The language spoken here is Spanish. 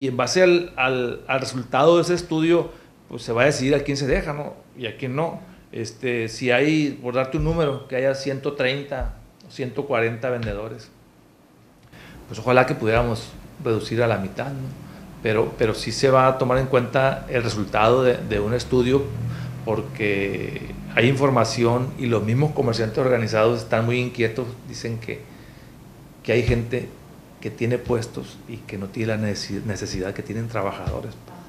Y en base al resultado de ese estudio, pues se va a decidir a quién se deja, ¿no? Y a quién no. Si hay, por darte un número, que haya 130 o 140 vendedores, pues ojalá que pudiéramos reducir a la mitad, ¿no? Pero sí se va a tomar en cuenta el resultado de un estudio, porque hay información y los mismos comerciantes organizados están muy inquietos. Dicen que hay gente que tiene puestos y que no tiene la necesidad que tienen trabajadores.